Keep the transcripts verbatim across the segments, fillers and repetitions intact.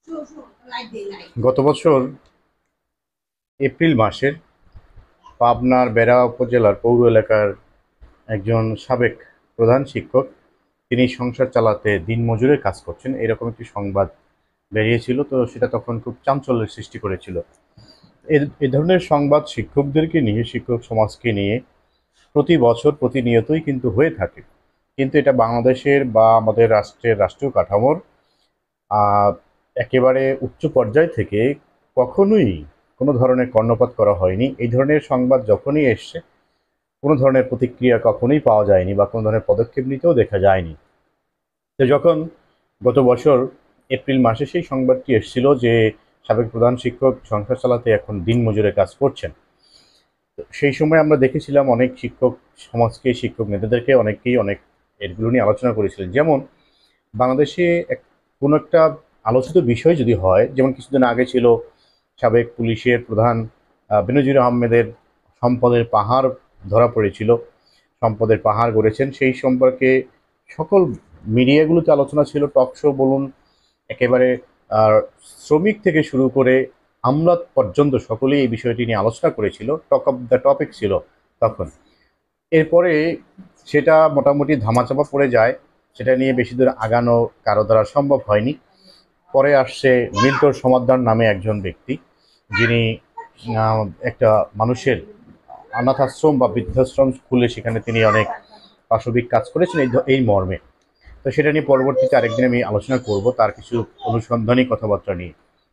গত বছর এপ্রিল মাসের পাবনার বেড়া উপজেলার পৌর এলাকার একজন সাবেক প্রধান শিক্ষক, তিনি সংসার চালাতে দিনমজুরের কাজ করছেন, এরকম একটি সংবাদ বেরিয়েছিল। তো সেটা তখন খুব চাঞ্চল্যের সৃষ্টি করেছিল। এ এ ধরনের সংবাদ শিক্ষকদেরকে নিয়ে, শিক্ষক সমাজকে নিয়ে প্রতি বছর প্রতিনিয়তই কিন্তু হয়ে থাকে। কিন্তু এটা বাংলাদেশের বা আমাদের রাষ্ট্রের রাষ্ট্রীয় কাঠামোর আহ, একেবারে উচ্চ পর্যায় থেকে কখনোই কোনো ধরনের কর্ণপাত করা হয়নি। এই ধরনের সংবাদ যখনই এসছে, কোনো ধরনের প্রতিক্রিয়া কখনোই পাওয়া যায়নি বা কোনো ধরনের পদক্ষেপ নিতেও দেখা যায়নি। তো যখন গত বছর এপ্রিল মাসে সেই সংবাদটি এসেছিল যে সাবেক প্রধান শিক্ষক সংসার চালাতে এখন দিনমজুরের কাজ করছেন, তো সেই সময় আমরা দেখেছিলাম অনেক শিক্ষক সমাজকে, শিক্ষক নেতাদেরকে অনেকেই অনেক এগুলো নিয়ে আলোচনা করেছিলেন। যেমন বাংলাদেশে এক কোনো একটা আলোচিত বিষয় যদি হয়, যেমন কিছুদিন আগে ছিল সাবেক পুলিশের প্রধান আহ, বেনজির আহমেদের সম্পদের পাহাড় ধরা পড়েছিল, সম্পদের পাহাড় গড়েছেন, সেই সম্পর্কে সকল মিডিয়াগুলোতে আলোচনা ছিল। টক শো বলুন, একেবারে আর শ্রমিক থেকে শুরু করে আমলাত পর্যন্ত সকলেই এই বিষয়টি নিয়ে আলোচনা করেছিল, টক অফ দ্য টপিক ছিল তখন। এরপরে সেটা মোটামুটি ধামাচাপা পড়ে যায়, সেটা নিয়ে বেশি দূর আগানো কারো দ্বারা সম্ভব হয়নি। পরে আসছে মিল্টন সমাদ্দার নামে একজন ব্যক্তি, যিনি আহ, একটা মানুষের অনাথ আশ্রম বা বৃদ্ধাশ্রম খুলে সেখানে তিনি অনেক পাশবিক কাজ করেছেন এই এই মর্মে। তো সেটা নিয়ে পরবর্তীতে আরেকদিন আমি আলোচনা করব, তার কিছু অনুসন্ধানী কথাবার্তা নিয়ে।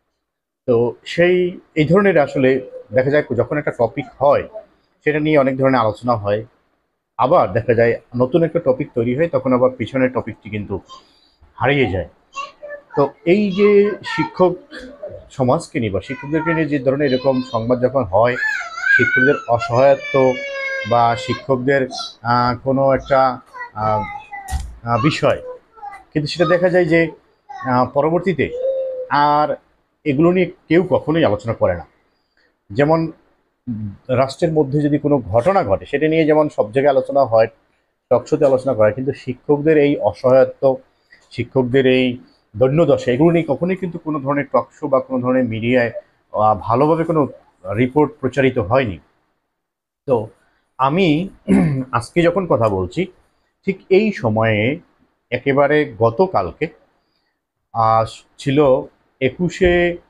তো সেই এই ধরনের আসলে দেখা যায় যখন একটা টপিক হয়, সেটা নিয়ে অনেক ধরনের আলোচনা হয়, আবার দেখা যায় নতুন একটা টপিক তৈরি হয়, তখন আবার পিছনের টপিকটি কিন্তু হারিয়ে যায়। তো এই যে শিক্ষক সমাজকে নিয়ে বা শিক্ষকদেরকে নিয়ে যে ধরনের এরকম সংবাদ যখন হয়, শিক্ষকদের অসহায়ত্ব বা শিক্ষকদের আহ, কোনো একটা আহ, আহ, বিষয়, কিন্তু সেটা দেখা যায় যে আহ, পরবর্তীতে আর এগুলো নিয়ে কেউ কখনোই আলোচনা করে না। যেমন রাষ্ট্রের মধ্যে যদি কোনো ঘটনা ঘটে, সেটা নিয়ে যেমন সব জায়গায় আলোচনা হয়, টকশোতে আলোচনা করা হয়, কিন্তু শিক্ষকদের এই অসহায়ত্ব, শিক্ষকদের এই দৈন্যদশা, এগুলো নিয়ে কখনোই কিন্তু কোনো ধরনের টকশো বা কোনো ধরনের মিডিয়ায় ভালোভাবে কোনো রিপোর্ট প্রচারিত হয়নি। তো আমি আজকে যখন কথা বলছি, ঠিক এই সময়ে একেবারে গতকালকে আজ ছিল একুশে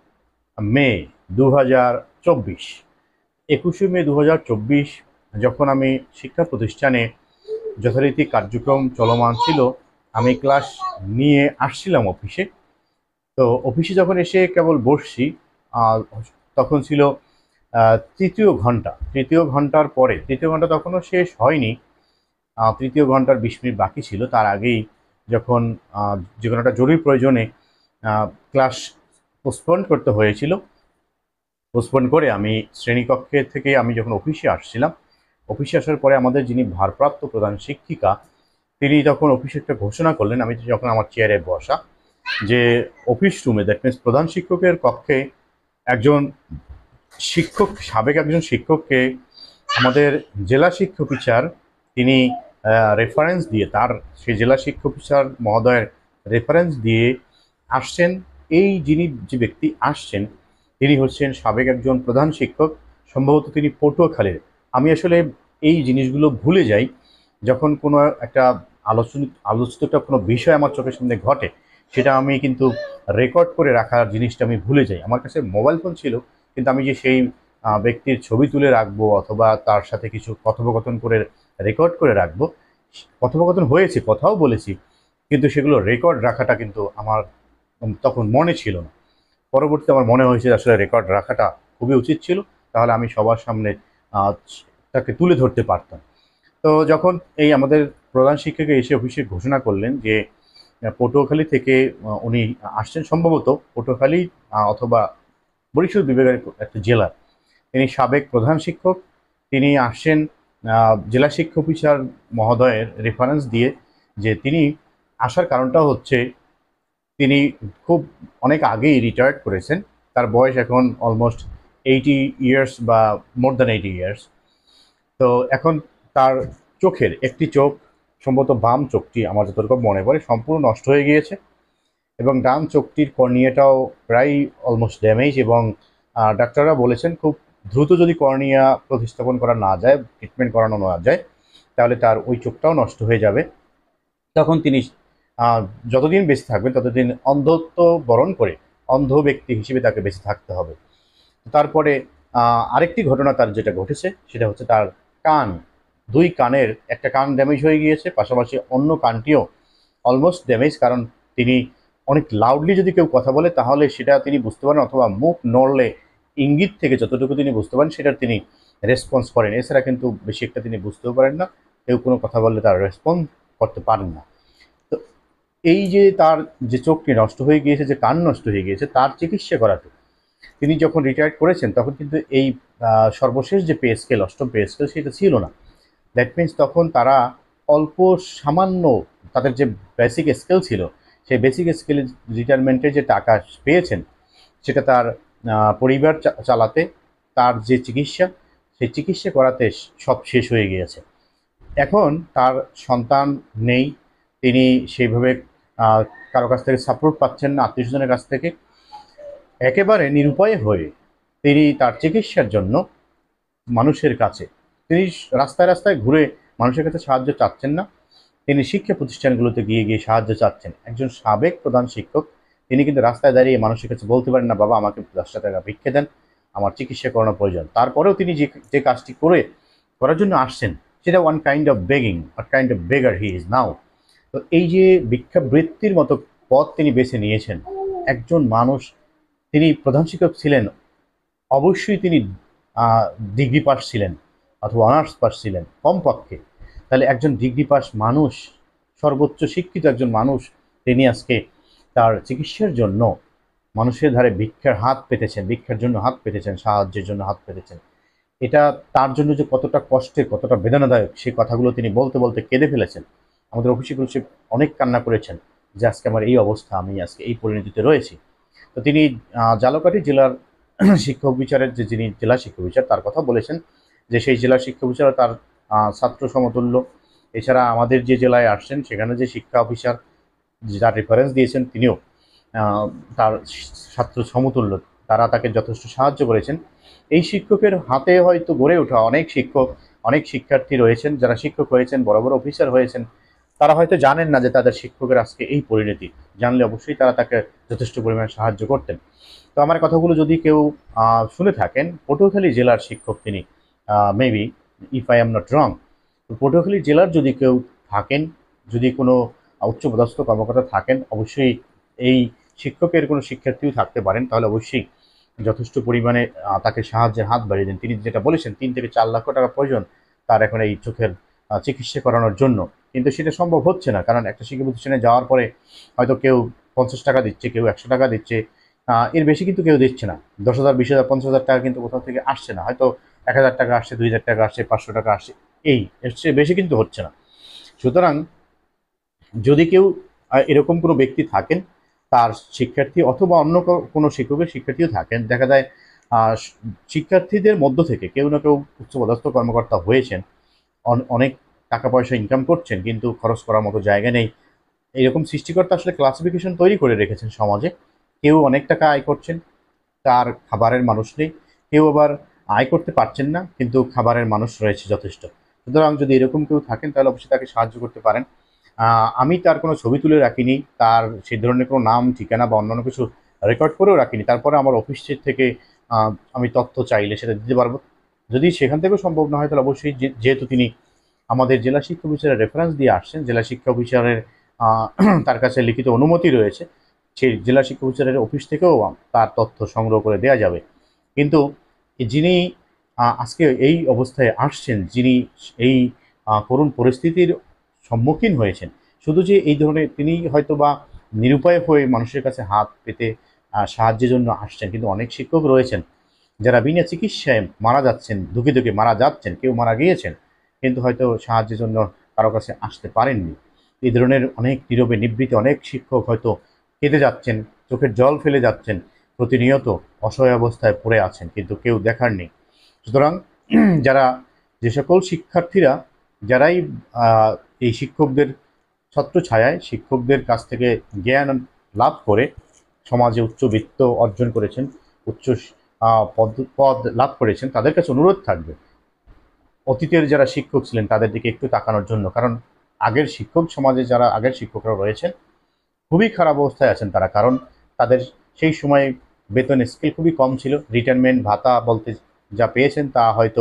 মে দু হাজার চব্বিশ। একুশে মে দু হাজার চব্বিশ, যখন আমি শিক্ষা প্রতিষ্ঠানে যথারীতি কার্যক্রম চলমান ছিল, আমি ক্লাস নিয়ে আসছিলাম অফিসে। তো অফিসে যখন এসে কেবল বসছি, তখন ছিল তৃতীয় ঘন্টা। তৃতীয় ঘন্টার পরে, তৃতীয় ঘন্টা তখনও শেষ হয়নি, তৃতীয় ঘন্টার বিশ মিনিট বাকি ছিল, তার আগেই যখন যে কোনো একটা জরুরি প্রয়োজনে ক্লাস পোস্টপোন করতে হয়েছিল, পোস্টপোন করে আমি শ্রেণীকক্ষে থেকে আমি যখন অফিসে আসছিলাম, অফিসে আসার পরে আমাদের যিনি ভারপ্রাপ্ত প্রধান শিক্ষিকা, তিনি তখন অফিসে একটা ঘোষণা করলেন। আমি যখন আমার চেয়ারে বসা, যে অফিস রুমে, দ্যাট মিনস প্রধান শিক্ষকের কক্ষে একজন শিক্ষক, সাবেক একজন শিক্ষককে আমাদের জেলা শিক্ষা অফিসার তিনি রেফারেন্স দিয়ে, তার সেই জেলা শিক্ষা অফিসার মহোদয়ের রেফারেন্স দিয়ে আসছেন। এই যিনি যে ব্যক্তি আসছেন, তিনি হচ্ছেন সাবেক একজন প্রধান শিক্ষক, সম্ভবত তিনি পটুয়াখালীর। আমি আসলে এই জিনিসগুলো ভুলে যাই যখন কোনো একটা আলোচনা আলোচিত একটা কোনো বিষয় আমার চোখের সামনে ঘটে, সেটা আমি কিন্তু রেকর্ড করে রাখার জিনিসটা আমি ভুলে যাই। আমার কাছে মোবাইল ফোন ছিল, কিন্তু আমি যে সেই ব্যক্তির ছবি তুলে রাখবো অথবা তার সাথে কিছু কথোপকথন করে রেকর্ড করে রাখবো, কথোপকথন হয়েছে, কথাও বলেছি, কিন্তু সেগুলো রেকর্ড রাখাটা কিন্তু আমার তখন মনে ছিল না। পরবর্তীতে আমার মনে হয়েছে আসলে রেকর্ড রাখাটা খুবই উচিত ছিল, তাহলে আমি সবার সামনে তাকে তুলে ধরতে পারতাম। তো যখন এই আমাদের প্রধান শিক্ষক এসে অফিসে ঘোষণা করলেন যে পটুয়াখালী থেকে উনি আসছেন, সম্ভবত পটুয়াখালী অথবা বরিশাল বিভাগের একটা জেলা, তিনি সাবেক প্রধান শিক্ষক, তিনি আসছেন জেলা শিক্ষা অফিসার মহোদয়ের রেফারেন্স দিয়ে। যে তিনি আসার কারণটা হচ্ছে তিনি খুব অনেক আগেই রিটায়ার্ড করেছেন, তার বয়স এখন অলমোস্ট এইটি ইয়ার্স বা মোর দ্যান এইটি ইয়ার্স। তো এখন তার চোখের একটি চোখ, সম্ভবত বাম চোখটি আমার যতটুকু মনে পড়ে, সম্পূর্ণ নষ্ট হয়ে গিয়েছে। এবং ডান চোখটির কর্নিয়াটাও প্রায় অলমোস্ট ড্যামেজ, এবং ডাক্তাররা বলেছেন খুব দ্রুত যদি কর্নিয়া প্রতিস্থাপন করা না যায়, ট্রিটমেন্ট করানো না যায়, তাহলে তার ওই চোখটাও নষ্ট হয়ে যাবে। তখন তিনি যতদিন বেঁচে থাকবেন ততদিন অন্ধত্ব বরণ করে অন্ধ ব্যক্তি হিসেবে তাকে বেঁচে থাকতে হবে। তারপরে আরেকটি ঘটনা তার যেটা ঘটেছে সেটা হচ্ছে তার কান, দুই কানের একটা কান ড্যামেজ হয়ে গিয়েছে, পাশাপাশি অন্য কানটিও অলমোস্ট ড্যামেজ, কারণ তিনি অনেক লাউডলি যদি কেউ কথা বলে তাহলে সেটা তিনি বুঝতে পারেন, অথবা মুখ নড়লে ইঙ্গিত থেকে যতটুকু তিনি বুঝতে পারেন সেটার তিনি রেসপন্স করেন, এছাড়া কিন্তু বেশি একটা তিনি বুঝতেও পারেন না। কেউ কোনো কথা বললে তার রেসপন্স করতে পারেন না। তো এই যে তার যে চোখটি নষ্ট হয়ে গিয়েছে, যে কান নষ্ট হয়ে গিয়েছে, তার চিকিৎসা করাতে তিনি যখন রিটায়ার করেছেন তখন কিন্তু এই সর্বশেষ যে পে স্কেল, অষ্টম পে স্কেল, সেটা ছিল না। দ্যাট মিনস তখন তারা অল্প সামান্য তাদের যে বেসিক স্কেল ছিল, সেই বেসিক স্কেলে রিটায়ারমেন্টের যে টাকা পেয়েছেন সেটা তার পরিবার চালাতে, তার যে চিকিৎসা, সেই চিকিৎসা করাতে সব শেষ হয়ে গিয়েছে। এখন তার সন্তান নেই, তিনি সেইভাবে কারো কাছ থেকে সাপোর্ট পাচ্ছেন না, আত্মীয় স্বজনের কাছ থেকে। একেবারে নিরুপায় হয়ে তিনি তার চিকিৎসার জন্য মানুষের কাছে, তিনি রাস্তায় রাস্তায় ঘুরে মানুষের কাছে সাহায্য চাচ্ছেন না, তিনি শিক্ষা প্রতিষ্ঠানগুলোতে গিয়ে গিয়ে সাহায্য চাচ্ছেন। একজন সাবেক প্রধান শিক্ষক, তিনি কিন্তু রাস্তায় দাঁড়িয়ে মানুষের কাছে বলতে পারেন না, বাবা আমাকে দশটা টাকা ভিক্ষে দেন, আমার চিকিৎসা করানো প্রয়োজন। তারপরেও তিনি যে যে কাজটি করে করার জন্য আসছেন সেটা one kind of begging, one kind of beggar he is now. তো এই যে ভিক্ষাবৃত্তির মতো পথ তিনি বেছে নিয়েছেন, একজন মানুষ, তিনি প্রধান শিক্ষক ছিলেন, অবশ্যই তিনি ডিগ্রি পাস ছিলেন অথবা অনার্স পাস ছিলেন কমপক্ষে। তাহলে একজন ডিগ্রি পাস মানুষ, সর্বোচ্চ শিক্ষিত একজন মানুষ, তিনি আজকে তার চিকিৎসার জন্য মানুষের ধারে ভিক্ষার হাত পেতেছেন, ভিক্ষার জন্য হাত পেতেছেন, সাহায্যের জন্য হাত পেতেছেন। এটা তার জন্য যে কতটা কষ্টের, কতটা বেদনাদায়ক, সেই কথাগুলো তিনি বলতে বলতে কেঁদে ফেলেছেন। আমাদের অফিসে সে অনেক কান্না করেছেন যে আজকে আমার এই অবস্থা, আমি আজকে এই পরিণতিতে রয়েছি। তো তিনি ঝালকাঠি জেলার শিক্ষক বিচারের যে যিনি জেলা শিক্ষক বিচার, তার কথা বলেছেন যে সেই জেলা শিক্ষক বিচার তার ছাত্র সমতুল্য। এছাড়া আমাদের যে জেলায় আসছেন সেখানে যে শিক্ষা অফিসার যার রেফারেন্স দিয়েছেন তিনিও তার ছাত্র সমতুল্য, তারা তাকে যথেষ্ট সাহায্য করেছেন। এই শিক্ষকের হাতে হয়তো গড়ে ওঠা অনেক শিক্ষক, অনেক শিক্ষার্থী রয়েছেন যারা শিক্ষক হয়েছেন, বড় বড় অফিসার হয়েছেন, তারা হয়তো জানেন না যে তাদের শিক্ষকের আজকে এই পরিণতি। জানলে অবশ্যই তারা তাকে যথেষ্ট পরিমাণে সাহায্য করতেন। তো আমার কথাগুলো যদি কেউ শুনে থাকেন, পটুয়াখালী জেলার শিক্ষক তিনি, maybe if I am not wrong, তো পটুয়াখালী জেলার যদি কেউ থাকেন, যদি কোনো উচ্চপদস্থ কর্মকর্তা থাকেন, অবশ্যই এই শিক্ষকের কোনো শিক্ষার্থীও থাকতে পারেন, তাহলে অবশ্যই যথেষ্ট পরিমাণে তাকে সাহায্যের হাত বাড়িয়ে দেন। তিনি যেটা বলেছেন তিন থেকে চার লক্ষ টাকা প্রয়োজন তার এখন এই চোখের চিকিৎসা করানোর জন্য, কিন্তু সেটা সম্ভব হচ্ছে না, কারণ একটা শিক্ষা প্রতিষ্ঠানে যাওয়ার পরে হয়তো কেউ পঞ্চাশ টাকা দিচ্ছে, কেউ একশো টাকা দিচ্ছে, এর বেশি কিন্তু কেউ দিচ্ছে না। দশ হাজার বিশ হাজার পঞ্চাশ হাজার টাকা কিন্তু কোথাও থেকে আসছে না, হয়তো এক হাজার টাকা আসছে, দুই হাজার টাকা আসছে, পাঁচশো টাকা আসছে, এই এর চেয়ে বেশি কিন্তু হচ্ছে না। সুতরাং যদি কেউ এরকম কোনো ব্যক্তি থাকেন, তার শিক্ষার্থী অথবা অন্য কোনো শিক্ষকের শিক্ষার্থীও থাকেন, দেখা যায় শিক্ষার্থীদের মধ্য থেকে কেউ না কেউ উচ্চপদস্থ কর্মকর্তা হয়েছেন, অনেক টাকা পয়সা ইনকাম করছেন, কিন্তু খরচ করার মতো জায়গা নেই, এরকম সৃষ্টিকর্তা আসলে ক্লাসিফিকেশন তৈরি করে রেখেছেন সমাজে। কেউ অনেক টাকা আয় করছেন, তার খাবারের মানুষ নেই, কেউ আবার আয় করতে পারছেন না, কিন্তু খাবারের মানুষ রয়েছে যথেষ্ট। সুতরাং যদি এরকম কেউ থাকেন তাহলে অবশ্যই তাকে সাহায্য করতে পারেন। আমি তার কোনো ছবি তুলে রাখিনি, তার সেই ধরনের কোনো নাম ঠিকানা বা অন্যান্য কিছু রেকর্ড করেও রাখিনি, তারপরে আমার অফিস থেকে আমি তথ্য চাইলে সেটা দিতে পারবো। যদি সেখান থেকেও সম্ভব না হয় তাহলে অবশ্যই, যেহেতু তিনি আমাদের জেলা শিক্ষা অফিসারের রেফারেন্স দিয়ে আসছেন, জেলা শিক্ষা অফিসারের তার কাছে লিখিত অনুমতি রয়েছে, সেই জেলা শিক্ষা অফিসারের অফিস থেকেও তার তথ্য সংগ্রহ করে দেওয়া যাবে। কিন্তু যিনি আজকে এই অবস্থায় আসছেন, যিনি এই করুণ পরিস্থিতির সম্মুখীন হয়েছেন, শুধু যে এই ধরনের তিনি হয়তো বা নিরুপায় হয়ে মানুষের কাছে হাত পেতে সাহায্যের জন্য আসছেন, কিন্তু অনেক শিক্ষক রয়েছেন যারা বিনা চিকিৎসায় মারা যাচ্ছেন, ধুকে ধুকে মারা যাচ্ছেন, কেউ মারা গিয়েছেন, কিন্তু হয়তো সাহায্যের জন্য কারো কাছে আসতে পারেননি। এই ধরনের অনেক নীরবে নিবৃত্ত অনেক শিক্ষক হয়তো কেঁদে যাচ্ছেন, চোখের জল ফেলে যাচ্ছেন, প্রতিনিয়ত অসহায় অবস্থায় পড়ে আছেন, কিন্তু কেউ দেখার নেই। সুতরাং যারা যে সকল শিক্ষার্থীরা যারাই এই শিক্ষকদের ছত্রছায়ায়, শিক্ষকদের কাছ থেকে জ্ঞান লাভ করে সমাজে উচ্চবিত্ত অর্জন করেছেন, উচ্চ পদ পদ লাভ করেছেন, তাদের কাছে অনুরোধ থাকবে অতীতের যারা শিক্ষক ছিলেন তাদের দিকে একটু তাকানোর জন্য। কারণ আগের শিক্ষক সমাজে যারা আগের শিক্ষকরা রয়েছেন খুবই খারাপ অবস্থায় আছেন তারা। কারণ তাদের সেই সময় বেতন স্কেল খুবই কম ছিল, রিটায়ারমেন্ট ভাতা বলতে যা পেয়েছেন তা হয়তো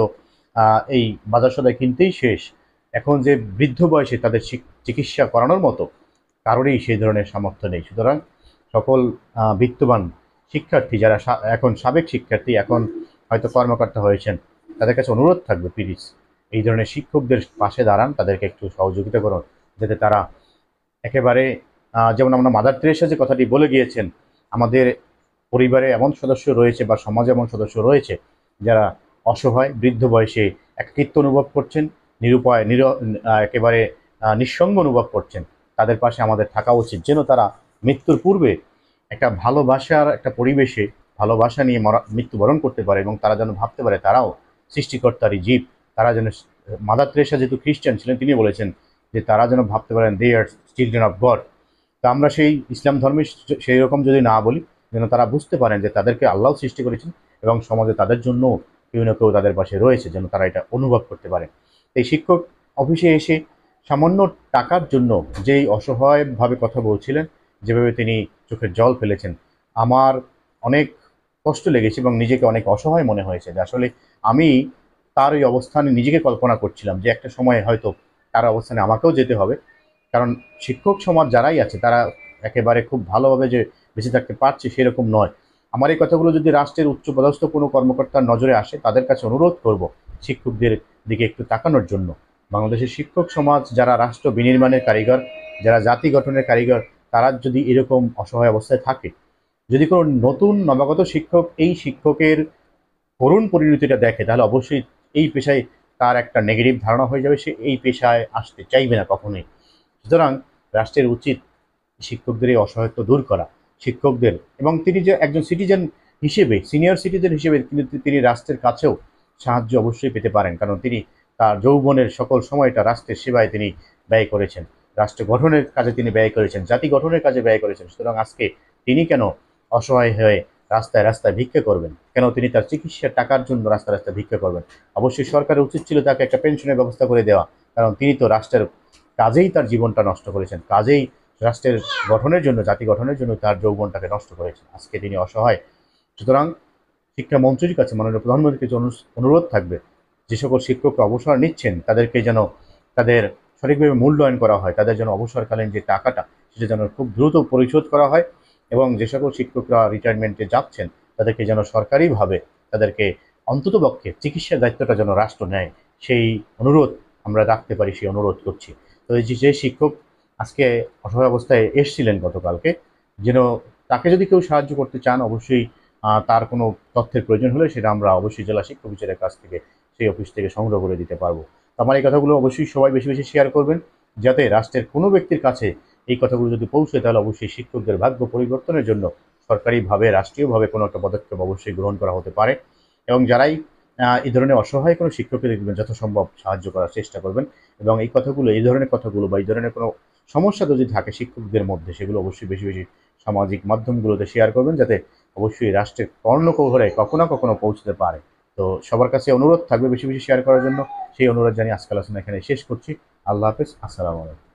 এই বাজার সদাই কিনতেই শেষ। এখন যে বৃদ্ধ বয়সে তাদের চিকিৎসা করানোর মতো কারোরই সেই ধরনের সামর্থ্য নেই। সুতরাং সকল বিত্তবান শিক্ষার্থী যারা এখন সাবেক শিক্ষার্থী, এখন হয়তো কর্মকর্তা হয়েছেন, তাদের কাছে অনুরোধ থাকবে প্লিজ এই ধরনের শিক্ষকদের পাশে দাঁড়ান, তাদেরকে একটু সহযোগিতা করুন, যাতে তারা একেবারে যেমন আমরা মাদার তেরেসা যে কথাটি বলে গিয়েছেন, আমাদের পরিবারে এমন সদস্য রয়েছে বা সমাজে এমন সদস্য রয়েছে যারা অসহায়, বৃদ্ধ বয়সে একাকিত্ব অনুভব করছেন, নিরুপায় নির একেবারে নিঃসঙ্গ অনুভব করছেন। তাদের পাশে আমাদের থাকা উচিত, যেন তারা মৃত্যুর পূর্বে একটা ভালোবাসার একটা পরিবেশে ভালোবাসা নিয়ে মরা মৃত্যুবরণ করতে পারে, এবং তারা যেন ভাবতে পারে তারাও সৃষ্টিকর্তারই জীব। তারা যেন, মাদার তেরেসা যেহেতু খ্রিস্টান ছিলেন, তিনি বলেছেন যে তারা যেন ভাবতে পারেন they are children of God. তা আমরা সেই ইসলাম ধর্মে সেই রকম যদি না বলি, যেন তারা বুঝতে পারেন যে তাদেরকে আল্লাহ সৃষ্টি করেছেন এবং সমাজে তাদের জন্য কেউ না কেউ তাদের পাশে রয়েছে, যেন তারা এটা অনুভব করতে পারে। এই শিক্ষক অফিসে এসে সামান্য টাকার জন্য যেই অসহায়ভাবে কথা বলছিলেন, যেভাবে তিনি চোখের জল ফেলেছেন, আমার অনেক কষ্ট লেগেছে এবং নিজেকে অনেক অসহায় মনে হয়েছে। যে আসলে আমি তার ওই অবস্থানে নিজেকে কল্পনা করছিলাম যে একটা সময় হয়তো তার অবস্থানে আমাকেও যেতে হবে। কারণ শিক্ষক সমাজ যারাই আছে তারা একেবারে খুব ভালোভাবে যে বেঁচে থাকতে পারছে সেরকম নয়। আমার এই কথাগুলো যদি রাষ্ট্রের উচ্চপদস্থ কোনো কর্মকর্তার নজরে আসে, তাদের কাছে অনুরোধ করব শিক্ষকদের দিকে একটু তাকানোর জন্য। বাংলাদেশের শিক্ষক সমাজ যারা রাষ্ট্র বিনির্মাণের কারিগর, যারা জাতি গঠনের কারিগর, তারা যদি এরকম অসহায় অবস্থায় থাকে, যদি কোনো নতুন নবাগত শিক্ষক এই শিক্ষকের করুণ পরিণতিটা দেখে, তাহলে অবশ্যই এই পেশায় তার একটা নেগেটিভ ধারণা হয়ে যাবে, সে এই পেশায় আসতে চাইবে না কখনোই। সুতরাং রাষ্ট্রের উচিত শিক্ষকদের এই অসহায়ত্ব দূর করা, শিক্ষকদের, এবং তিনি যে একজন সিটিজেন হিসেবে, সিনিয়র সিটিজেন হিসেবে কিন্তু তিনি রাষ্ট্রের কাছেও সাহায্য অবশ্যই পেতে পারেন। কারণ তিনি তার যৌবনের সকল সময়টা রাষ্ট্রের সেবায় তিনি ব্যয় করেছেন, রাষ্ট্র গঠনের কাজে তিনি ব্যয় করেছেন, জাতি গঠনের কাজে ব্যয় করেছেন। সুতরাং আজকে তিনি কেন অসহায় হয়ে রাস্তায় রাস্তায় ভিক্ষা করবেন? কেন তিনি তার চিকিৎসার টাকার জন্য রাস্তায় রাস্তায় ভিক্ষা করবেন? অবশ্যই সরকারের উচিত ছিল তাকে একটা পেনশনের ব্যবস্থা করে দেওয়া, কারণ তিনি তো রাষ্ট্রের কাজেই তার জীবনটা নষ্ট করেছেন, কাজেই রাষ্ট্রের গঠনের জন্য, জাতি গঠনের জন্য তার যৌবনটাকে নষ্ট করেছেন। আজকে তিনি অসহায়। সুতরাং শিক্ষামন্ত্রীর কাছে, মাননীয় প্রধানমন্ত্রীর কাছে অনুরোধ থাকবে, যে সকল শিক্ষকরা অবসর নিচ্ছেন তাদেরকে যেন তাদের সঠিকভাবে মূল্যায়ন করা হয়, তাদের যেন অবসরকালীন যে টাকাটা সেটা যেন খুব দ্রুত পরিশোধ করা হয়, এবং যে সকল শিক্ষকরা রিটায়ারমেন্টে যাচ্ছেন তাদেরকে যেন সরকারিভাবে তাদেরকে অন্ততপক্ষে চিকিৎসার দায়িত্বটা যেন রাষ্ট্র নেয়, সেই অনুরোধ আমরা রাখতে পারি, সেই অনুরোধ করছি। তো এই যে শিক্ষক আজকে অসহায় অবস্থায় এসেছিলেন গতকালকে, যেন তাকে যদি কেউ সাহায্য করতে চান, অবশ্যই তার কোনো তথ্যের প্রয়োজন হলে সেটা আমরা অবশ্যই জেলা শিক্ষা অফিসারের কাছ থেকে, সেই অফিস থেকে সংগ্রহ করে দিতে পারবো। তো আমার এই কথাগুলো অবশ্যই সবাই বেশি বেশি শেয়ার করবেন, যাতে রাষ্ট্রের কোনো ব্যক্তির কাছে এই কথাগুলো যদি পৌঁছে, তাহলে অবশ্যই শিক্ষকদের ভাগ্য পরিবর্তনের জন্য সরকারিভাবে, রাষ্ট্রীয়ভাবে কোনো একটা পদক্ষেপ অবশ্যই গ্রহণ করা হতে পারে। এবং যারাই এই ধরনের অসহায় কোনো শিক্ষককে দেখবেন, যথাসম্ভব সাহায্য করার চেষ্টা করবেন। এবং এই কথাগুলো, এই ধরনের কথাগুলো বা এই ধরনের কোনো সমস্যা যদি থাকে শিক্ষকদের মধ্যে, সেগুলো অবশ্যই বেশি বেশি সামাজিক মাধ্যমগুলোতে শেয়ার করবেন, যাতে অবশ্যই রাষ্ট্রের কর্ণকুহরে কখনো কখনো পৌঁছতে পারে। তো সবার কাছে অনুরোধ থাকবে বেশি বেশি শেয়ার করার জন্য। সেই অনুরোধ জানিয়ে আজকাল আলোচনা এখানে শেষ করছি। আল্লাহ হাফেজ, আসসালামু আলাইকুম।